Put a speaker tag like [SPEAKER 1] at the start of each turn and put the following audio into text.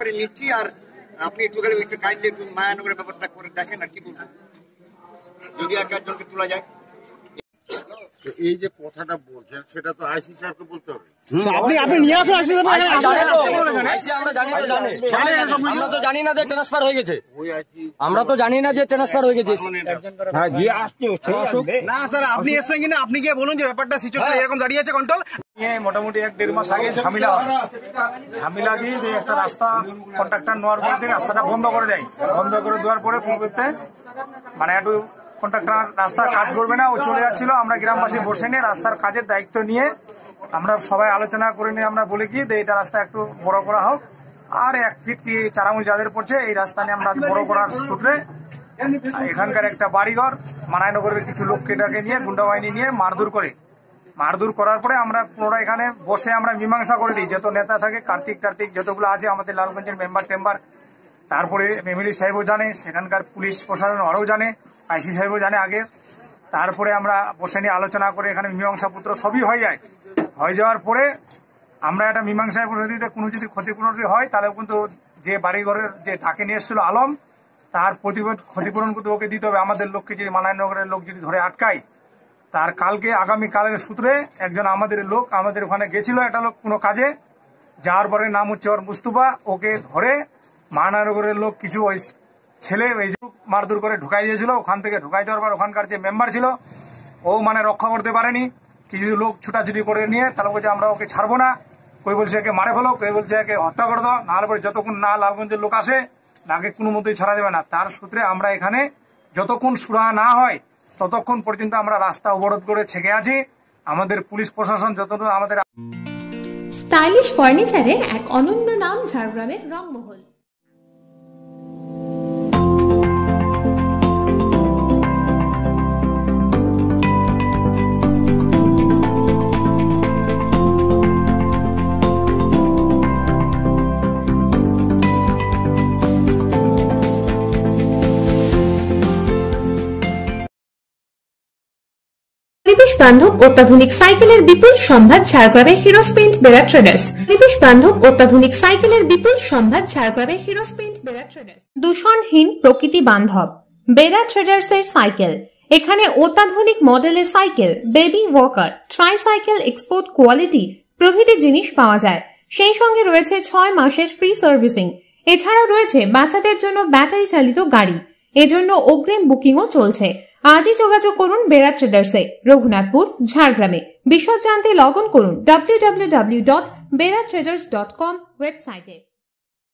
[SPEAKER 1] করে নিচ্ছি। আর আপনি একটু কাইন্ডলি একটু মায়ানগরের ব্যাপারটা করে দেখেন আর কি বলবেন, যদি একজনকে তোলা যায়।
[SPEAKER 2] এই যে কথাটা বলছেন সেটা তো আইসি সাহেবকে বলতে হবে।
[SPEAKER 3] আপনি নিয়ে আসুন আইসি সাহেব।
[SPEAKER 4] আমরা তো জানি না যে ট্রান্সফার হয়ে গেছে, আমরা তো জানি না যে ট্রান্সফার হয়ে গেছে।
[SPEAKER 3] না স্যার, আপনি এসেছেন কিনা আপনি গিয়ে বলুন যে ব্যাপারটা সিচুয়েশন এরকম দাঁড়িয়ে আছে কন্ট্রোল। মোটামুটি 1-1.5 মাস আগে ঝামেলা দিয়ে একটা রাস্তা কন্ট্রাক্টর নেওয়ার পরে রাস্তাটা বন্ধ করে দেয়। বন্ধ করে দেওয়ার পরে পূর্বতে মানে একটু কন্ট্রাক্টর রাস্তার কাজ করবে না, ও চলে যাচ্ছিল। আমরা গ্রামবাসী বসে নিয়ে রাস্তার কাজের দায়িত্ব নিয়ে আমরা সবাই আলোচনা করে নিয়ে আমরা বলি কি যে এটা রাস্তা একটু বড় করা হোক, আর 1 ফিট কি 4 আঙুল যাদের পড়ছে এই রাস্তা নিয়ে আমরা বড় করার সূত্রে এখানকার একটা বাড়িঘর মানায়নগরের কিছু লোককে নিয়ে গুন্ডা বাহিনী নিয়ে মারধর করার পরে আমরা পুনরায় এখানে বসে আমরা মীমাংসা করে দিই। যত নেতা থাকে কার্তিক যতগুলো আছে আমাদের লালগঞ্জের মেম্বার, তারপরে এমএলএ সাহেবও জানে, সেখানকার পুলিশ প্রশাসন আরও জানে, আইসি সাহেবও জানে আগে। তারপরে আমরা বসে নিয়ে আলোচনা করে এখানে মীমাংসা পত্র সবই হয়ে যায়। হয়ে যাওয়ার পরে আমরা একটা মীমাংসায় পদ্ধতিতে কোনো যদি ক্ষতিপূরণ হয় তাহলে কিন্তু যে বাড়িঘরের যে ডাকে নিয়ে এসেছিল আলম, তার ক্ষতিপূরণ কিন্তু ওকে দিতে হবে। আমাদের লোককে যদি মানায়নগরের লোক যদি ধরে আটকায়, তার আগামীকালের সূত্রে একজন আমাদের লোক আমাদের ওখানে গেছিল একটা লোক কোনো কাজে, যাওয়ার পরে নাম হচ্ছে ওর মুস্তুফা, ওকে ধরে মানায়নগরের লোক কিছু ওই ছেলে এই যে মারধর করে ঢুকাই দিয়েছিল। ওখান থেকে ঢুকাই দেওয়ার পর ওখানকার যে মেম্বার ছিল ও মানে রক্ষা করতে পারেনি, কিছু লোক ছুটাছুটি করে নিয়ে তাহলে বলছে আমরা ওকে ছাড়বো না, কই বলছে একে মারে ফেলো, কই বলছে একে হত্যা করে দাও, নাহলে পরে যতক্ষণ না লালগঞ্জের লোক আসে নাকে কোনো মতোই ছাড়া যাবে না। তার সূত্রে আমরা এখানে যতক্ষণ সুরাহা না হয় ততক্ষণ পর্যন্ত আমরা রাস্তা অবরোধ করে ছেকে আছি। আমাদের পুলিশ প্রশাসন যতক্ষণ আমাদের
[SPEAKER 5] স্টাইলিশ ফার্নিচারে এক অনন্য নাম ঝাড়গ্রামের রংমহল। পরিবেশ বান্ধব অত্যাধুনিক সাইকেলের বিপুল সম্ভার ঝাড়গ্রামে হিরোজ পেইন্ট বেড়া ট্রেডার্স। পরিবেশ বান্ধব অত্যাধুনিক সাইকেলের বিপুল সম্ভার ঝাড়গ্রামে হিরোজ পেইন্ট বেড়া ট্রেডার্স। দূষণহীন প্রকৃতি বান্ধব বেড়া ট্রেডার্স এর সাইকেল। এখানে অত্যাধুনিক মডেলের cycle, baby walker, tricycle export quality প্রভৃতি জিনিস পাওয়া যায়। সেই সঙ্গে রয়েছে 6 মাসের ফ্রি সার্ভিসিং। এছাড়াও রয়েছে বাচ্চাদের জন্য ব্যাটারি চালিত গাড়ি, এজন্য অগ্রিম বুকিংও চলছে। আজই যোগাযোগ করুন বেড়া ট্রেডার্সে, রঘুনাথপুর, ঝাড়গ্রামে। বিশদ জানতে লগ অন করুন www.beratraders.com ওয়েবসাইটে।